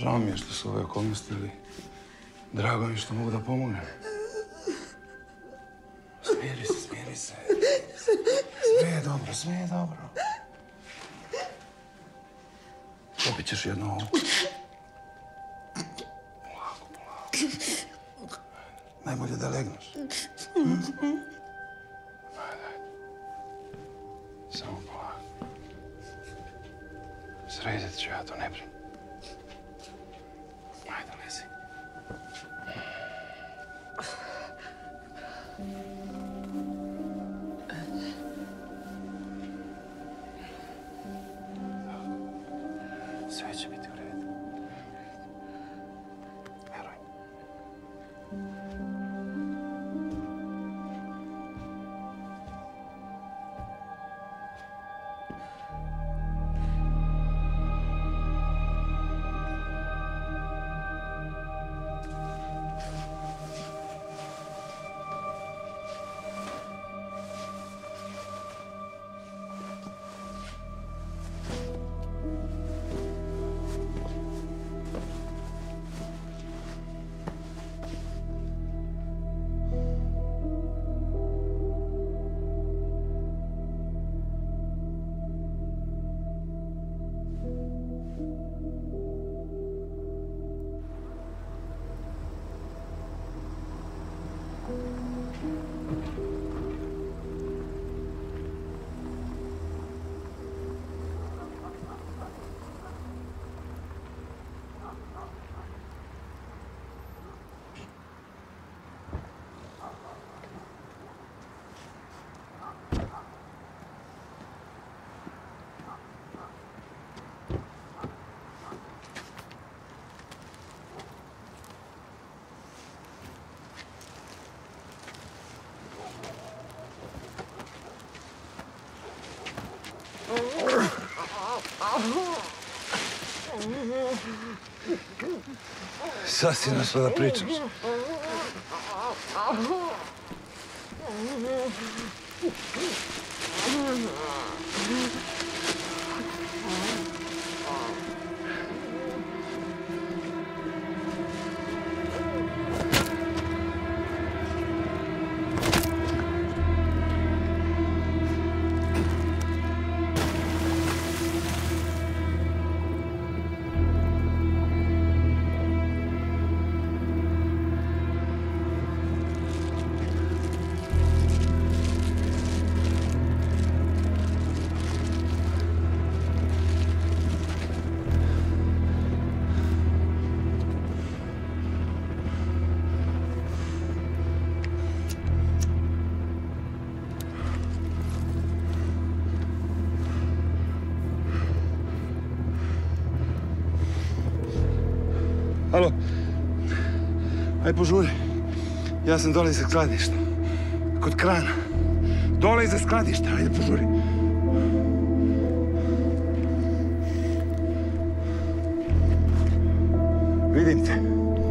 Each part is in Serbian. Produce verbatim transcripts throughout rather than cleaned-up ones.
Žao mi je što su ove okolnosti, ali drago mi je što mogu da pomognem. Smiri se, smiri se. Sve je dobro, sve je dobro. Popit ćeš jedno ovo. Polako, polako. Najbolje da legneš. Hm? Ajde, ajde. Samo polako. Sredit ću ja to, ne brini. Ajde, lezi. Sve će biti u redu. Veruj. Sad si našla da pričaš. Alo, aj požuri. Ja sam dole iza skladišta. Kod krana. Dole iza skladišta, ajde požuri. Vidim te.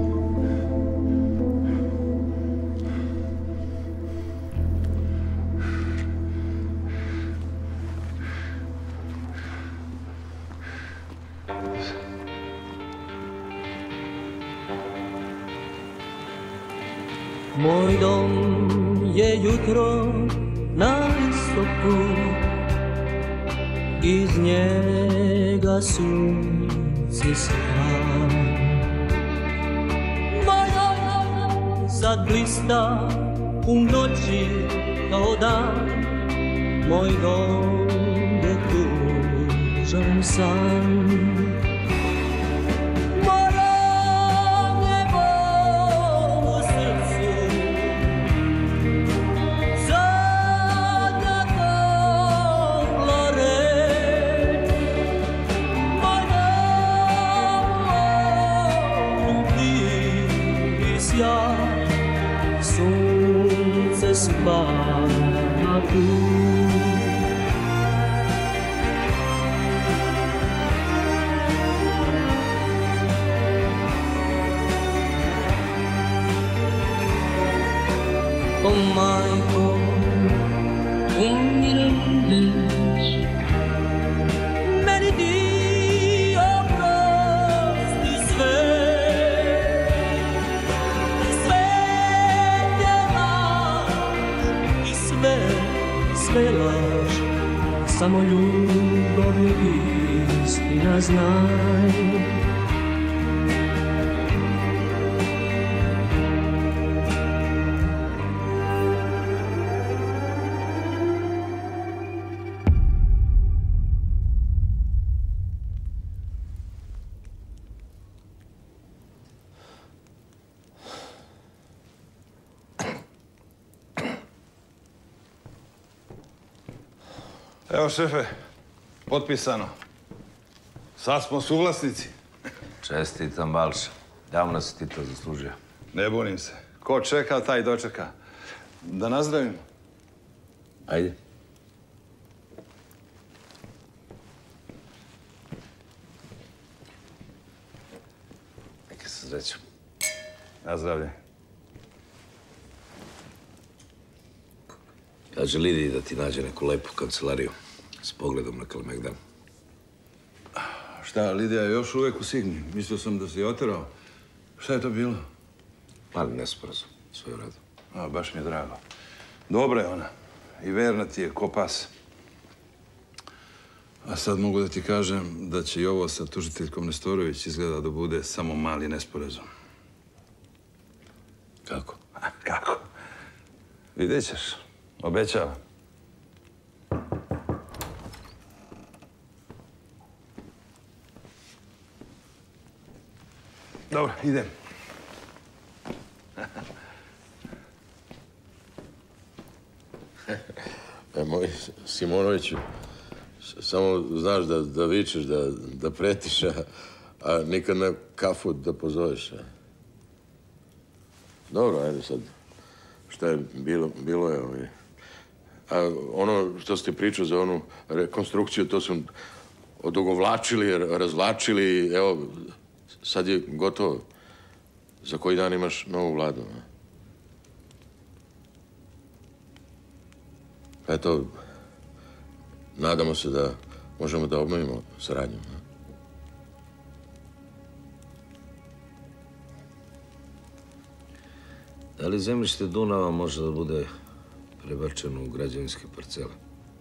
Moj dom je jutro na istoku, iz njega sunce sva. Moj dom sad blista u noći kao dan, moj dom je tužan san. Sunce spava tu. O majko, umiraš, meni ti oprosti sve. sve, sve laž, samo ljubav je istina, znaj. Evo, šefe, potpisano. Sad smo suvlasnici. Čestitam, Balša. Davno si ti to zaslužio. Ne bunim se. Ko čeka, taj dočeka. Da nazdravim. Ajde. Neka se srećem. Nazdravlje. Kaže Lidiji da ti nađe neku lepu kancelariju s pogledom na Kalemegdan. Šta, Lidija je još uvijek u Signi. Mislio sam da si je oterao. Šta je to bilo? Mali nesporazum. Sve u redu. A, baš mi je drago. Dobra je ona. I verna ti je ko pas. A sad mogu da ti kažem da će i ovo sa tužiteljkom Nestorović izgleda da bude samo mali nesporazum. Kako? A, kako? Vidjet ćeš. Obećavam. Dobro, idem. E, moj Simonoviću, samo znaš da, da vičeš, da, da pretiš, a, a nikad na kafu da pozoveš. A. Dobro, ajde sad. Šta je bilo, bilo je ovaj. A ono što ste pričao za onu rekonstrukciju, to sam odugovlačili, razvlačili, evo, sad je gotovo. Za koji dan imaš novu vladu. A? Eto, nadamo se da možemo da obnovimo saradnju. A? Da li zemljište Dunava može da bude prebačeno u građevinske parcele?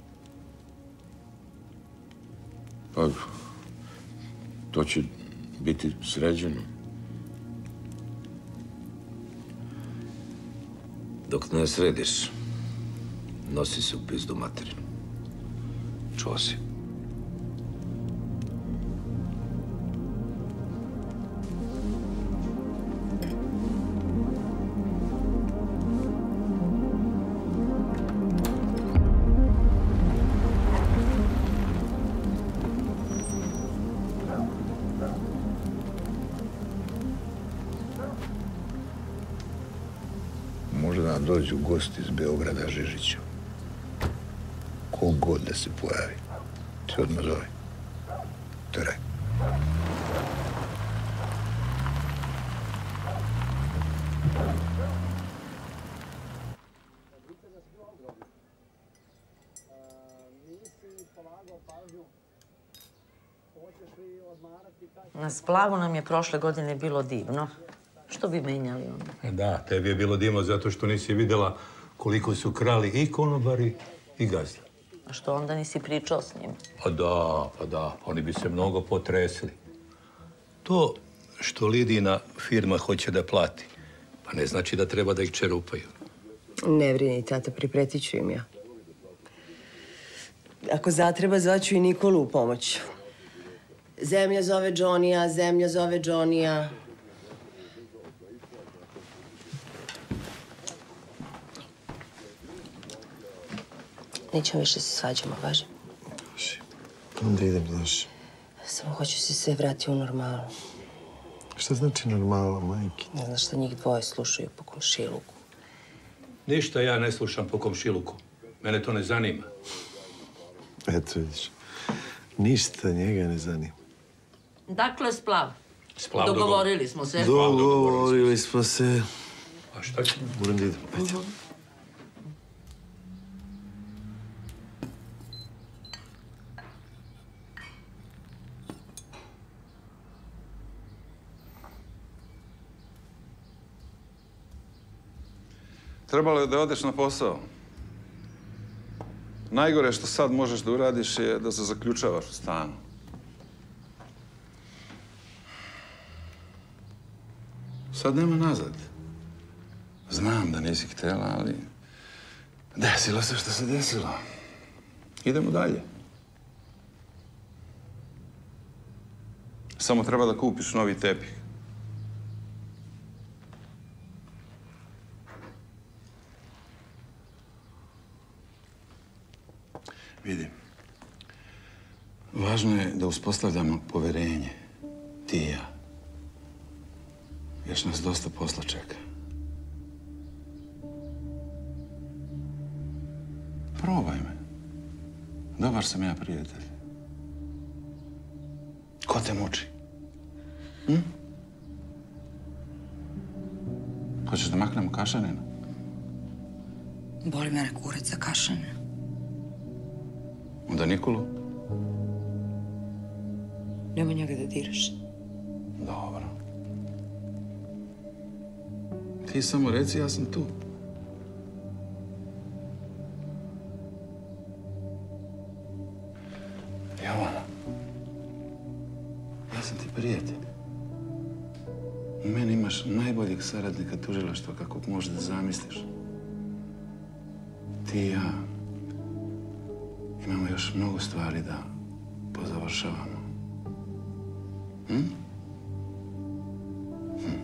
Pa, to će biti sređeno. Dok ne središ, nosi se u pizdu materinu. Čuo si. Može da nam dođu gosti iz Beograda, Žižiću. Ko god da se pojavi, se odmah zove. Teraj. Na splavu nam je prošle godine bilo divno. Što bi menjali onda? Da, tebi je bilo divno zato što nisi vidjela koliko su krali i konobari i gazda. A što onda nisi pričao s njim? Pa da, pa da, oni bi se mnogo potresli. To što Lidina firma hoće da plati, pa ne znači da treba da ih čerupaju. Ne brini, tata, pripretit ću im ja. Ako zatreba, zvaću i Nikolu u pomoć. Zemlja zove Džonija, zemlja zove Džonija. Nećemo više se svađamo, važi? Važi. Onda idem, znaš. Samo hoću se sve vrati u normalu. Šta znači normala, majke? Ne znaš šta njih dvoje slušaju po komšiluku. Ništa ja ne slušam po komšiluku. Mene to ne zanima. Eto, vidiš. Ništa njega ne zanima. Dakle, splav. Splav Dogovorili smo se. Dogovorili smo se. A šta ćemo? Moram da idem, Petja. Trebalo je da odeš na posao. Najgore što sad možeš da uradiš je da se zaključavaš u stanu. Sad nema nazad. Znam da nisi htjela, ali desilo se što se desilo. Idemo dalje. Samo treba da kupiš novi tepih. Vidi, važno je da uspostavljamo poverenje, ti i ja. Još nas dosta posla čeka. Probaj me. Dobar sam ja prijatelj. Ko te muči? Hm? Hoćeš da maknemo Kašanina? Boli mene kurac za Kašanina. Onda Nikolu? Nema njega da diraš. Dobro. Ti samo reci, ja sam tu. Jovana, ja sam ti prijatelj. U meni imaš najboljeg saradnika tužilaštva kakvog možeš da zamisliš. Ti i ja imamo još mnogo stvari da pozavršavamo. Hm? Hm.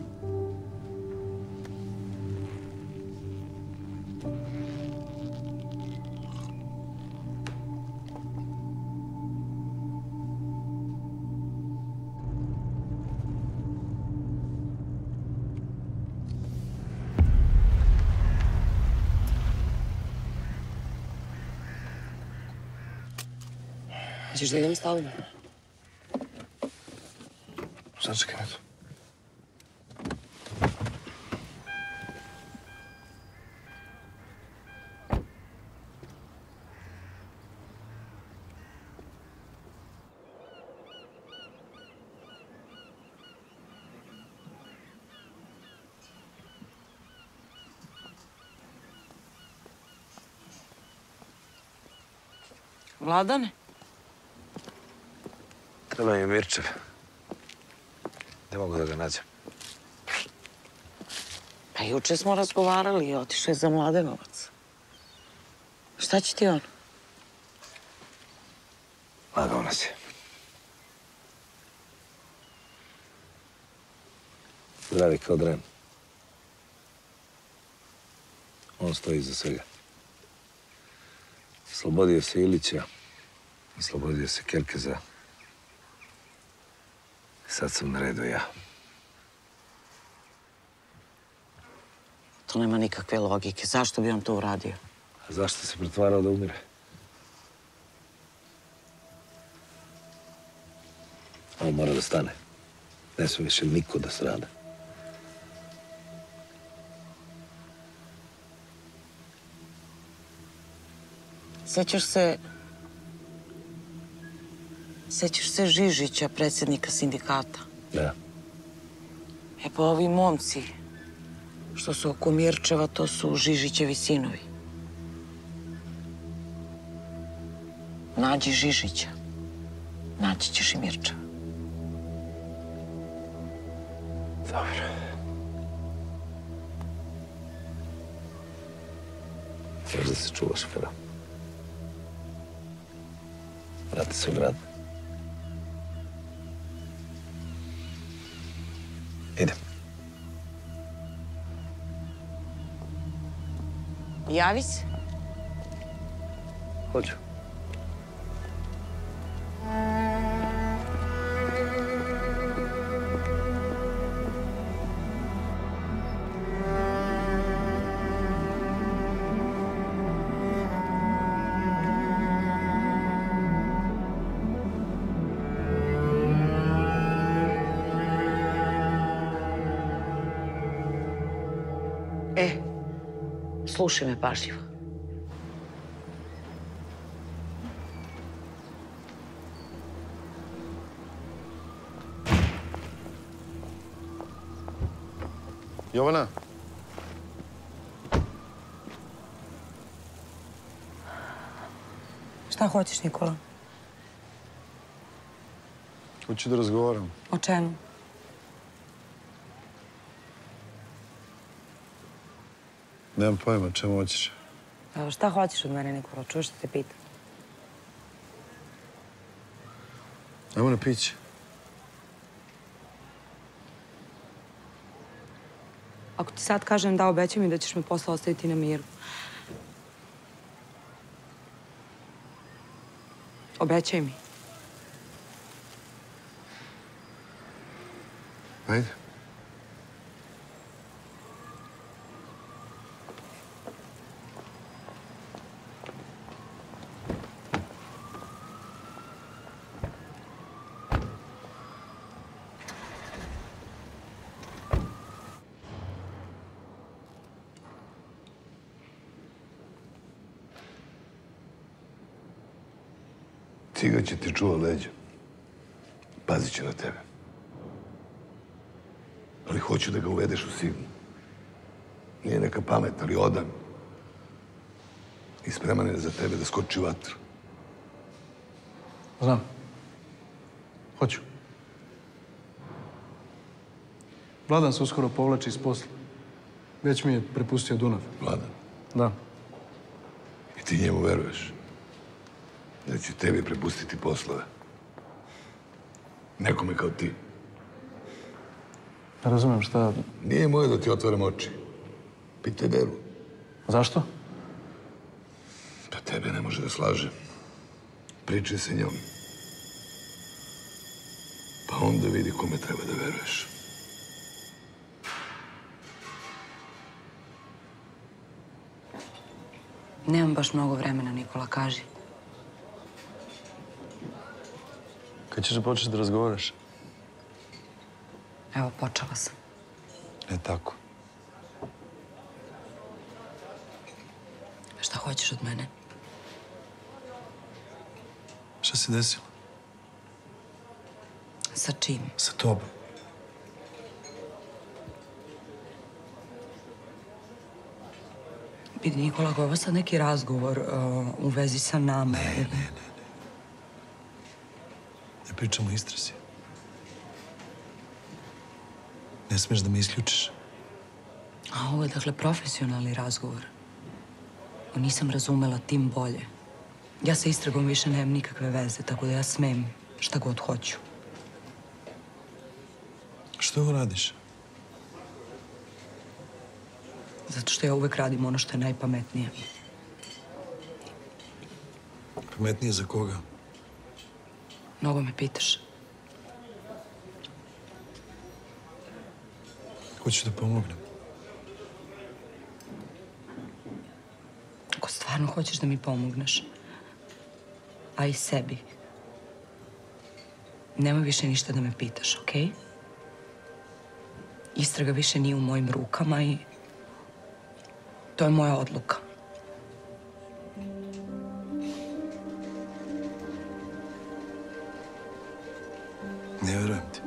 Hoćeš da idem s tobom? Sačekaj me tu. Vladane? Treba mi Mirčev. Ne mogu da ga nađem. Pa juče smo razgovarali i otišao je za Mladenovac. Šta će ti on? Lagao nas je. Zdravi kao dren. On stoji iza svega. Slobodio se Ilića, oslobodio se Kerkeza. Sad sam na redu ja. To nema nikakve logike. Zašto bi on to uradio? A zašto se pretvarao da umire? On mora da stane. Ne sme više niko da strada. Sećaš se... Sećaš se Žižića, predsjednika sindikata? Da. E pa ovi momci što su oko Mirčeva, to su Žižićevi sinovi. Nađi Žižića. Naći ćeš i Mirčeva. Dobro. Možeš da se čuvaš, Fera. Vrati se u grad. Idem. Javi se. Hoću. E, slušaj me pažljivo. Jovana? Šta hoćeš, Nikola? Hoću da razgovaram. O čemu? Nemam pojma, čemu hoćeš. Evo, šta hoćeš od mene, Nikola? Čuješ što te pitam? Ajmo na piće. Ako ti sad kažem da, obećaj mi da ćeš me posle ostaviti na miru. Obećaj mi. Ajde. Ciga će ti čuva leđa. Pazit će na tebe. Ali hoću da ga uvedeš u signu. Nije neka pamet, ali odan. I spreman je za tebe da skoči u vatru. Znam. Hoću. Vladan se uskoro povlači iz posla. Već mi je prepustio Dunav. Vladan? Da. I ti njemu veruješ? Da će tebi prepustiti poslove. Nekome kao ti. Ne razumem šta... Nije moje da ti otvaram oči. Pitaj Beru. Zašto? Pa tebe ne može da slaže. Pričaj se njom. Pa onda vidi kome treba da veruješ. Nemam baš mnogo vremena, Nikola, kaži. Kad ćeš da počneš da razgovaraš? Evo, počela sam. Ne tako. Šta hoćeš od mene? Šta se desilo? Sa čim? Sa tobom. Vidi, Nikola, ako je ovo sad neki razgovor uh, u vezi sa nama... Ne, ne, ne. Ne pričamo o istrazi. Ne smeš da me isključiš. A ovo je, dakle, profesionalni razgovor. Nisam razumela, tim bolje. Ja sa istragom više nemam nikakve veze, tako da ja smem šta god hoću. Što ovo radiš? Zato što ja uvek radim ono što je najpametnije. Pametnije za koga? Mnogo me pitaš. Hoću da pomognem. Ako stvarno hoćeš da mi pomogneš, a i sebi, nemoj više ništa da me pitaš, okej? Istraga više nije u mojim rukama i to je moja odluka. Ne verujem ti.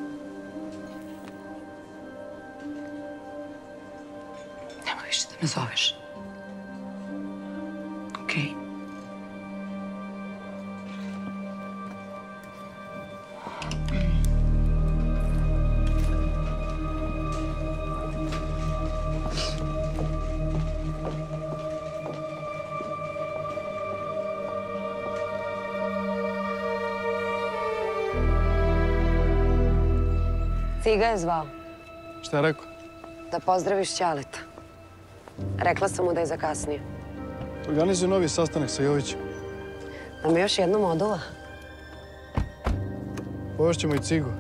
Nemoj više da me zoveš. Okej? Ciga je zvao. Šta je rekao? Da pozdraviš Ćaleta. Rekla sam mu da je zakasnio. Organizuje novi sastanak sa Jovićem. Da me još jednom odula. Povešćemo i Cigu.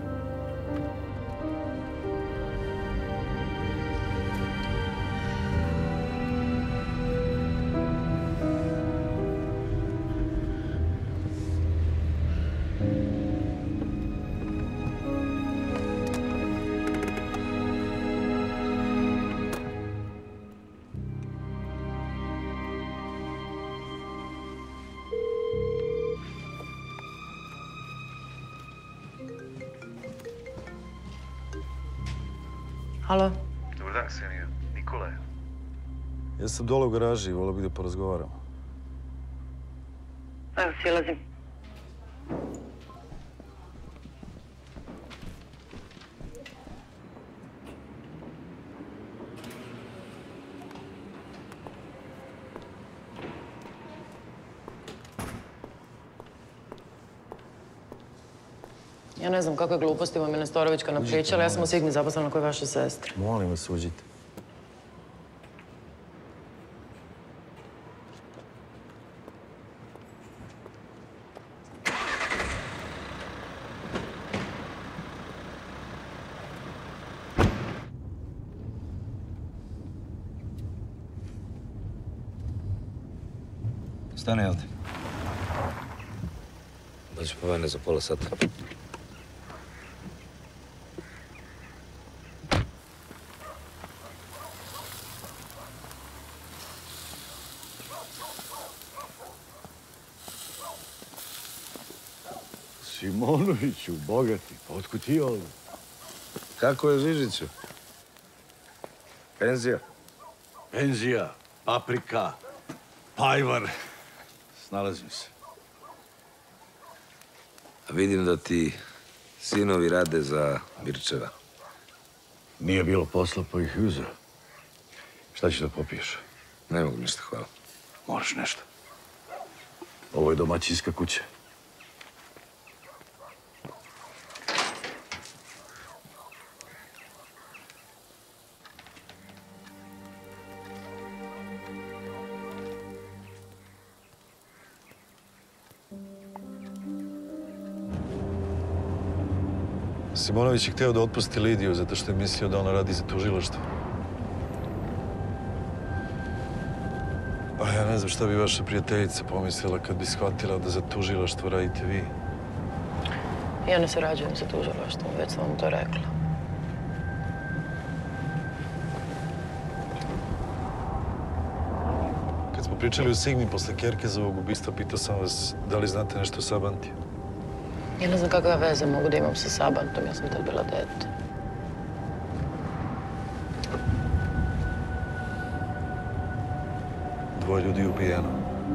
Halo? Dobar dan, Ksenija. Nikola je. Ja sam dole u garaži i volio bih da porazgovaramo. Evo, silazim. Ja ne znam kakve gluposti vam je Nestorovićka napričala. Ja sam u Sigmi zaposlena kod vaše sestre. Molim vas, uđite. Stani ovdje. Dođi po mene za pola sata. Simonoviću, bogati, pa otkud ti ovdje? Kako je Žižiću? Penzija? Penzija, paprika, pajvar. Snalazim se. A vidim da ti sinovi rade za Mirčeva. Nije bilo posla, pa ih uzeo. Šta ćeš da popiješ? Ne mogu ništa, hvala. Moraš nešto. Ovo je domaćinska kuća. Simonović je hteo da otpusti Lidiju zato što je mislio da ona radi za tužilaštvo. A ja ne znam šta bi vaša prijateljica pomislila kad bi shvatila da za tužilaštvo radite vi. Ja ne sarađujem sa tužilaštvom, već sam vam to rekla. Kad smo pričali u Sigmi posle Kerkezovog ubistva, pitao sam vas da li znate nešto o Sabantiju. Ja ne znam kakve veze mogu da imam sa Sabantom, ja sam tad bila dete. Dvoje ljudi ubijeno.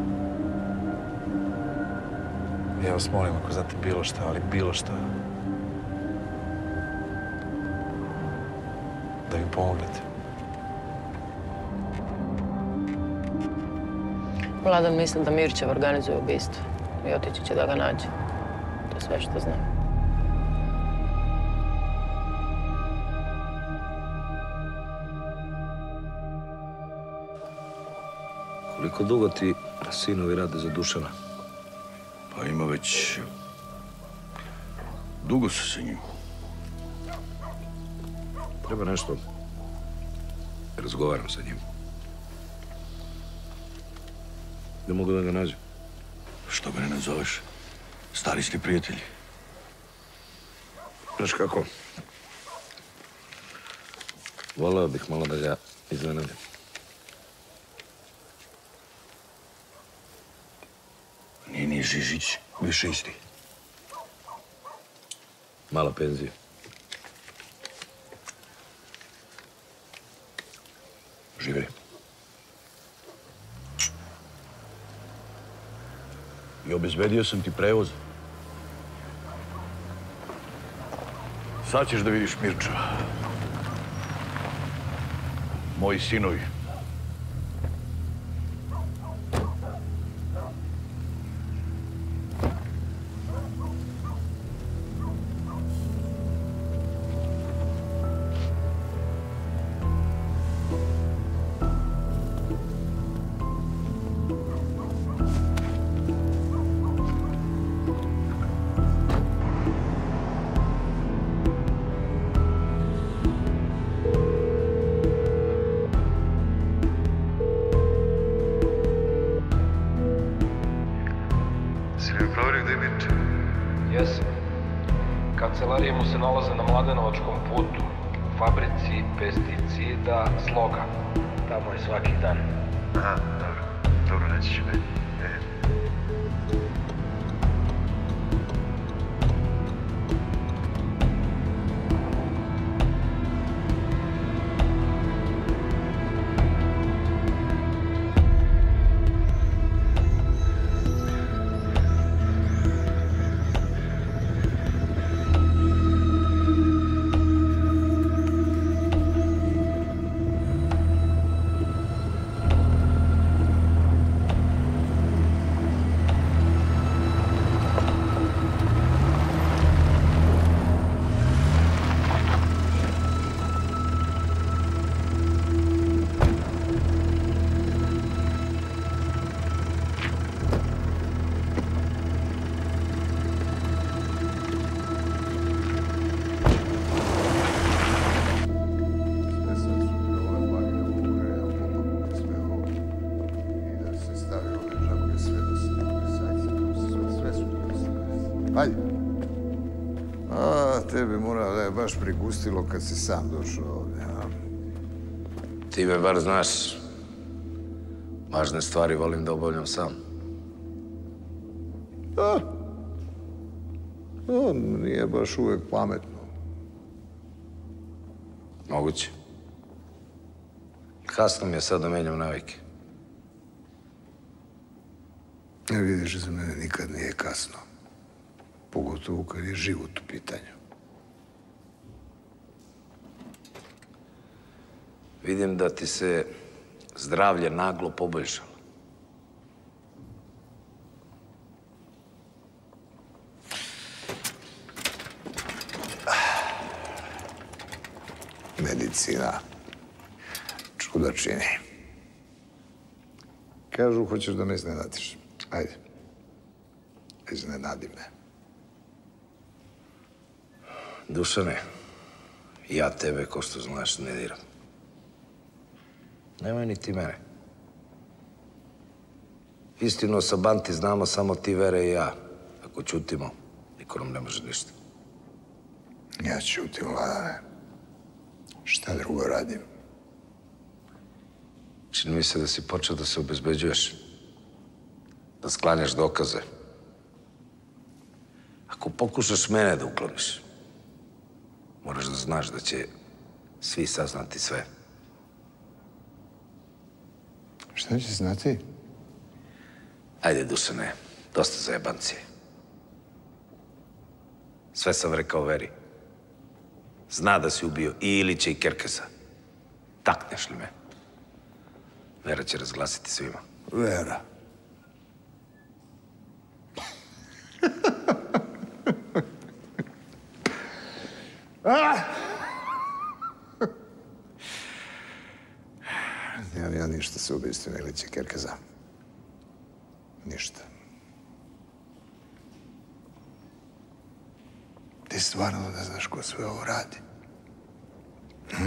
Ja vas molim, ako znate bilo šta, ali bilo šta, da im pomognete. Vladan misli da Mirčev organizuje ubistvo i otići će da ga nađe. To je sve što znam. Koliko dugo ti sinovi rade za Dušana? Pa ima već... dugo su sa njim. Treba nešto... razgovaram sa njim. Ne mogu da ga nađem. Što me ne nazoveš? Stari ste prijatelji. Znaš kako? Voleo bih malo da ga iznenadim. Nije ni Žižić više isti. Mala penzija. Živeli. I obezbedio sam ti prevoz. Sad ćeš da vidiš Mirčeva. Moji sinovi. Jesam. Kancelarije mu se nalaze na Mladenovačkom putu, u fabrici pesticida Sloga. Tamo je svaki dan. Aha, dobro. Dobro, reći ću meni. Ajde. A, tebi mora da je baš prigustilo kad si sam došao ovdje, a? Ti me bar znaš. Važne stvari volim da obavljam sam. Da. To nije baš uvek pametno. Moguće. Kasno mi je sad da menjam navike. Ne vidiš, za mene nikad nije kasno. Pogotovo kad je život u pitanju. Vidim da ti se zdravlje naglo poboljšalo. Medicina. Čuda čini. Kažu, hoćeš da me iznenadiš. Ajde. Iznenadi me. Dušane, ja tebe, ko što znaš, ne diram. Nemoj ni ti mene. Istinu o Sabanti znamo samo ti, Vere i ja. Ako ćutimo, niko nam ne može ništa. Ja ćutim, Vladane. Šta drugo radim? Čini mi se da si počeo da se obezbeđuješ. Da sklanjaš dokaze. Ako pokušaš mene da ukloniš, moraš da znaš da će svi saznati sve. Šta će znati? Ajde, Dušane, dosta zajebancije. Sve sam rekao Veri. Zna da si ubio i Ilića i Kerkeza. Takneš li me? Vera će razglasiti svima. Vera. Nemam ja ništa sa ubistvom Ilića i Kerkeza. Ništa. Ti stvarno ne znaš ko sve ovo radi? Hm?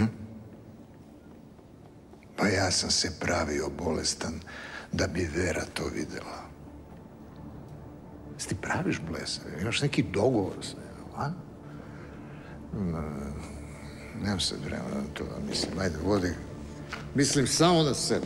Pa ja sam se pravio bolestan da bi Vera to videla. Si ti praviš blesav? Imaš neki dogovor s njom, a? Nemam sad vremena na to da mislim. Ajde, vodi. Mislim samo na sebe.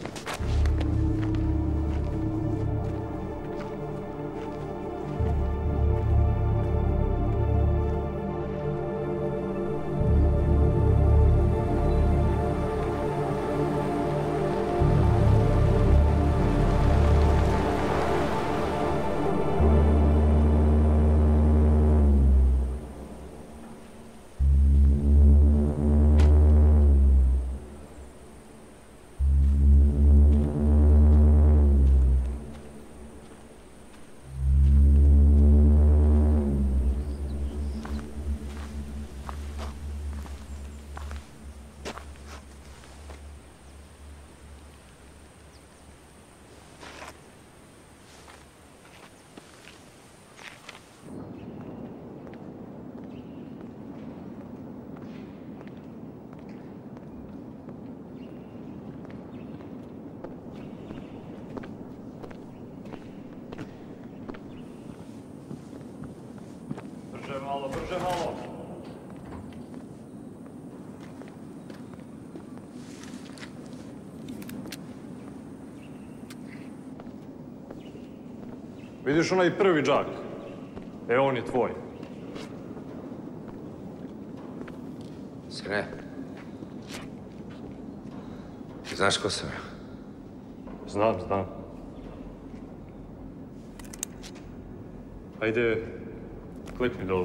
Brže malo, brže malo. Vidiš onaj prvi džak? E, on je tvoj. Sine, ti znaš ko sam ja? Znam, znam. Ajde, klikni dole.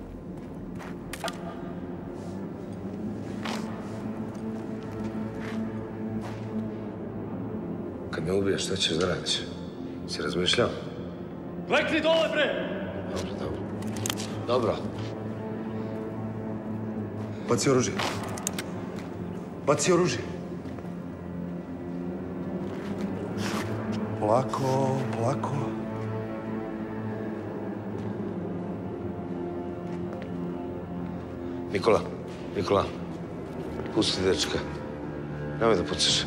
Kad me ubiješ, šta ćeš da radiš? Si razmišljao? Klikni dole, bre! Dobro, dobro. Dobro. Baci oružje. Baci oružje. Polako, polako. Nikola, Nikola, pusti dečka. Nemoj da pucaš.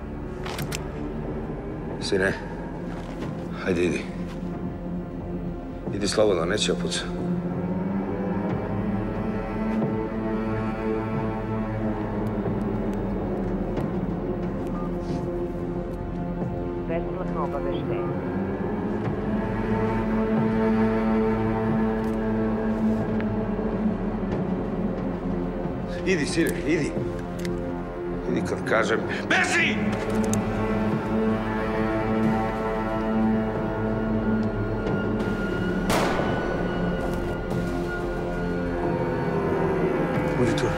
Sine, hajde idi. Idi slobodno, neće ja pucati. Besplatno obaveštenje. Idi, sire, idi. Idi kad kažem, beži! Budi tu.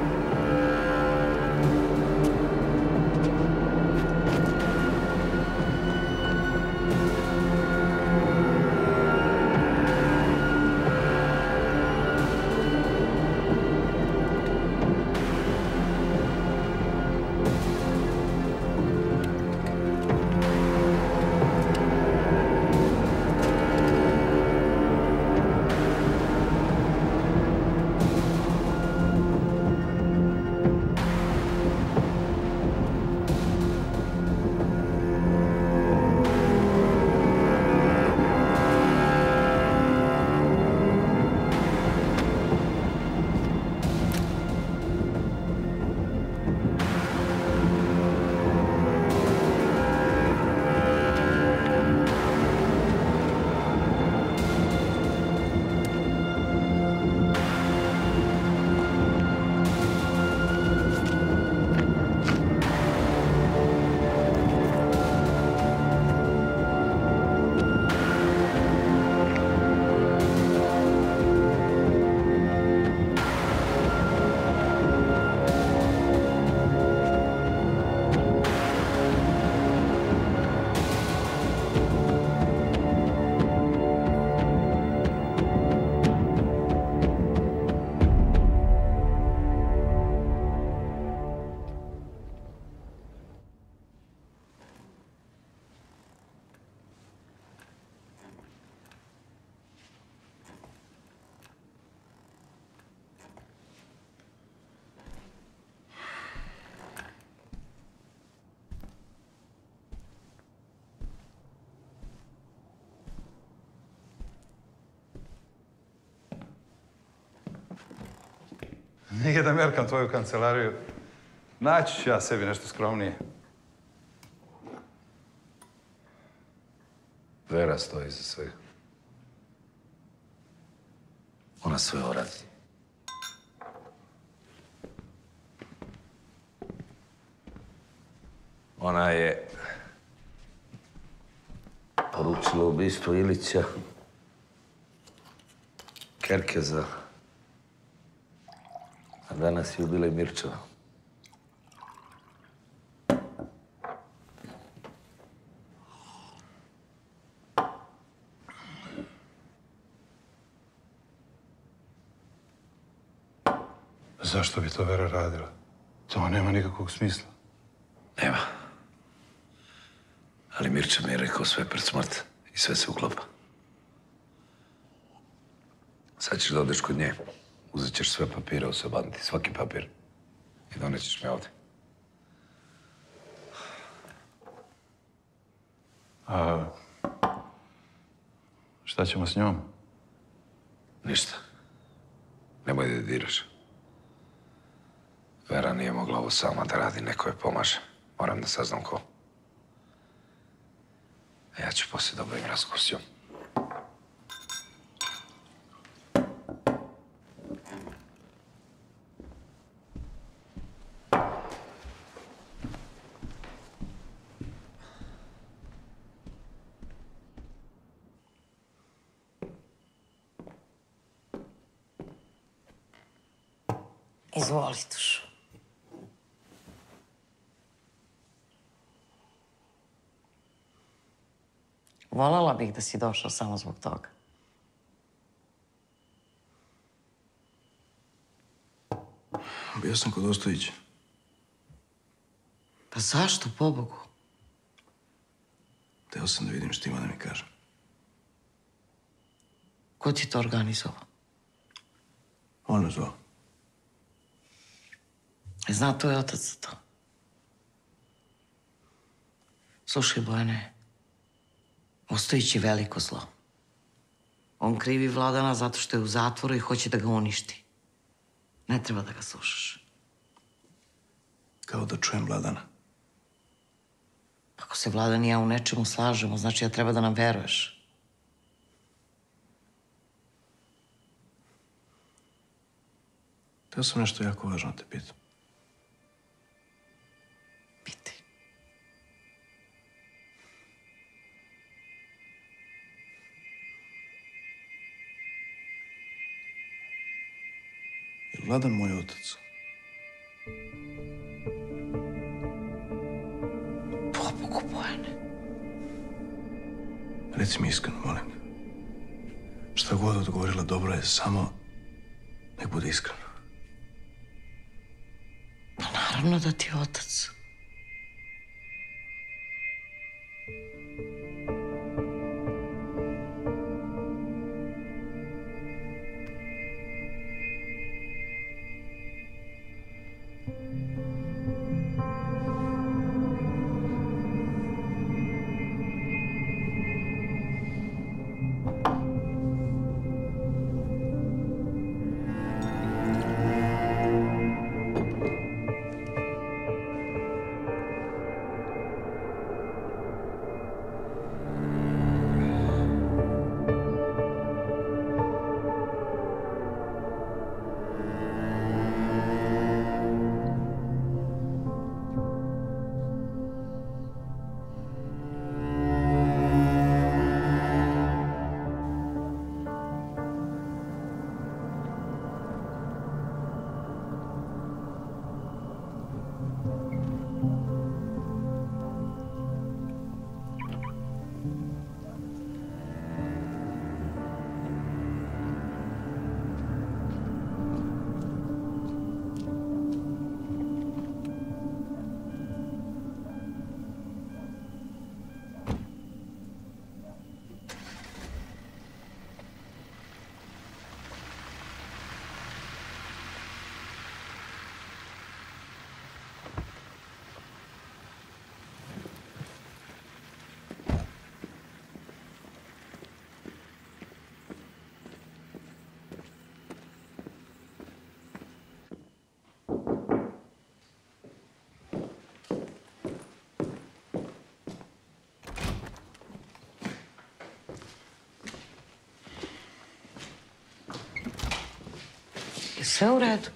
Nije da merkam tvoju kancelariju. Naći ću ja sebi nešto skromnije. Vera stoji za sve. Ona sve oradi. Ona je poručila ubistvo Ilića, Kerkeza, a danas je ubila i Mirčeva. Zašto bi to Vera radila? To nema nikakvog smisla. Nema. Ali Mirča mi je rekao sve pred smrt i sve se uklapa. Sad ćeš da odeš kod nje. Uzet ćeš sve papire u sobanti, svaki papir. I donećeš me ovdje. A šta ćemo s njom? Ništa. Nemoj da je diraš. Vera nije mogla ovo sama da radi, neko je pomaže. Moram da saznam ko. A ja ću poslije da obavim razgovor s njom. Izvoli, Tušo. Voljela bih da si došao samo zbog toga. Bio sam kod Ostojića. Pa zašto, pobogu? Teo sam da vidim što ima da mi kaže. Ko ti to organizovao? On me zvao. Zna tvoj otac za to. Slušaj, Bojane, Ostojić je veliko zlo. On krivi Vladana zato što je u zatvoru i hoće da ga uništi. Ne treba da ga slušaš. Kao da čujem Vladana. Ako se Vladan i ja u nečemu slažemo, znači ja treba da nam veruješ. Teo sam nešto jako važno te pitam. Pitaj. Je li Vladan moj otac? Pobogu, Bojane. Reci mi iskreno, molim. Šta god odgovorila dobro je, samo nek bude iskreno. Pa naravno da ti je otac. Sve u redu.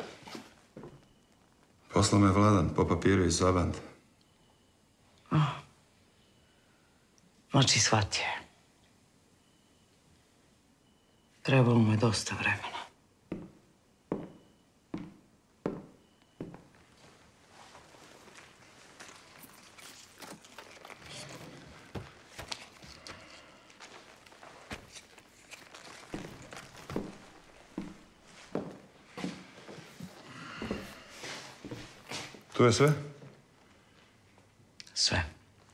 Poslao me Vladan po papiru iz Zabante. Znači, shvatio je. Trebalo mu je dosta vremena. To je sve? Sve.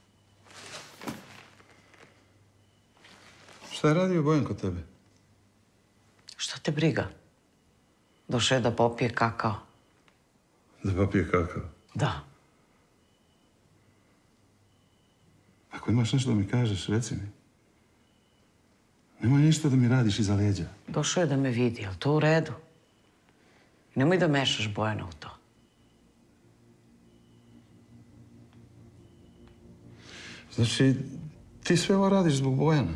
Šta je radio Bojan kod tebe? Šta te briga? Došao je da popije kakao. Da popije kakao? Da. Ako imaš nešto da mi kažeš, reci mi. Nemoj ništa da mi radiš iza leđa. Došao je da me vidi, je li to u redu? Nemoj da mešaš Bojana u to. Znači, ti sve ovo radiš zbog Bojana.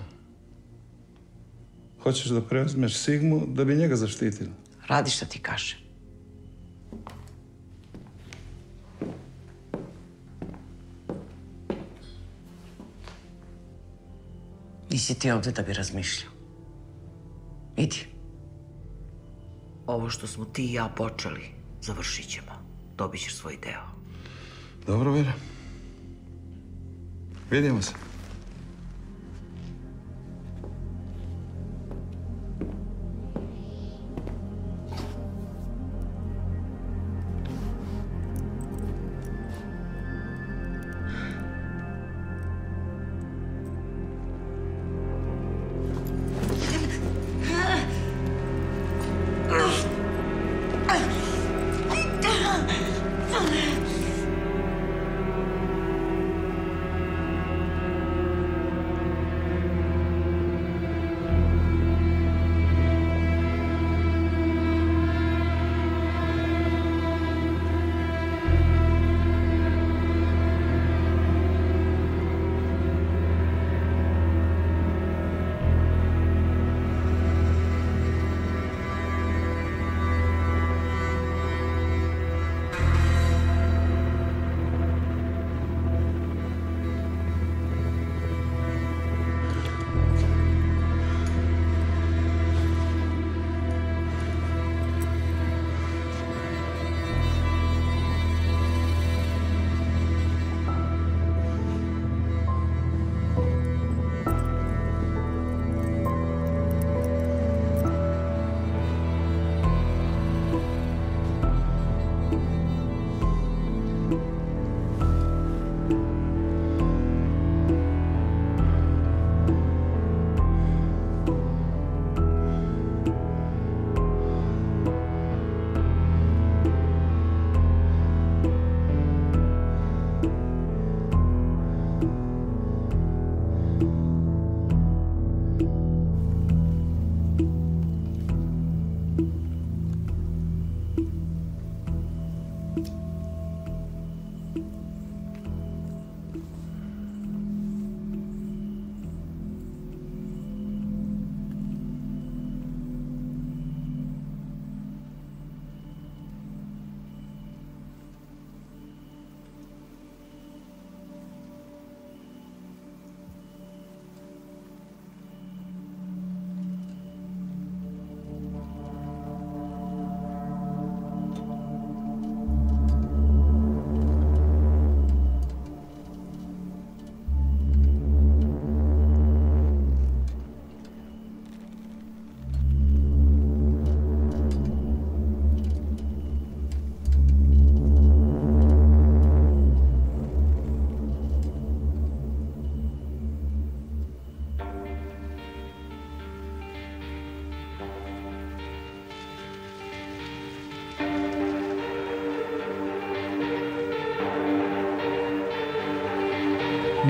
Hoćeš da preuzmeš Sigmu da bi njega zaštitila. Radi šta ti kaže. Nisi ti ovdje da bi razmišljao. Idi. Ovo što smo ti i ja počeli, završit ćemo. Dobit ćeš svoj deo. Dobro, Vera. Vidimo se.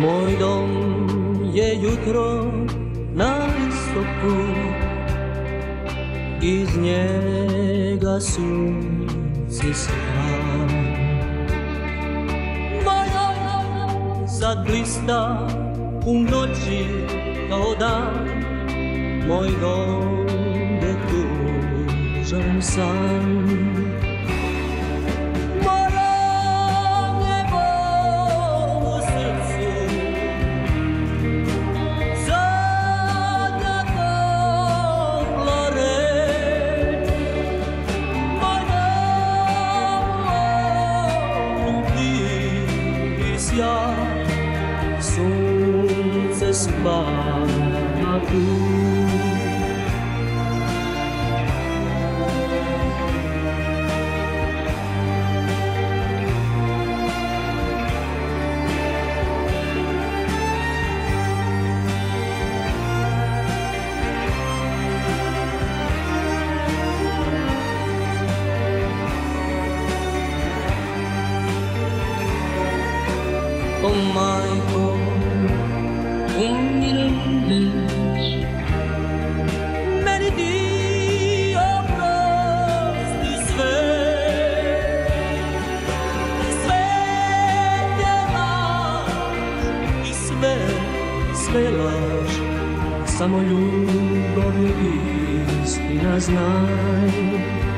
Moj dom je jutro na istoku, iz njega sunce sva. Moj dom sad blista u noći kao dan, moj dom je tužan san. Sunce spava tu. O majko, umireš, meni ti oprosti sve. Sve je laž i sve, sve laž, samo ljubav je istina, znaj.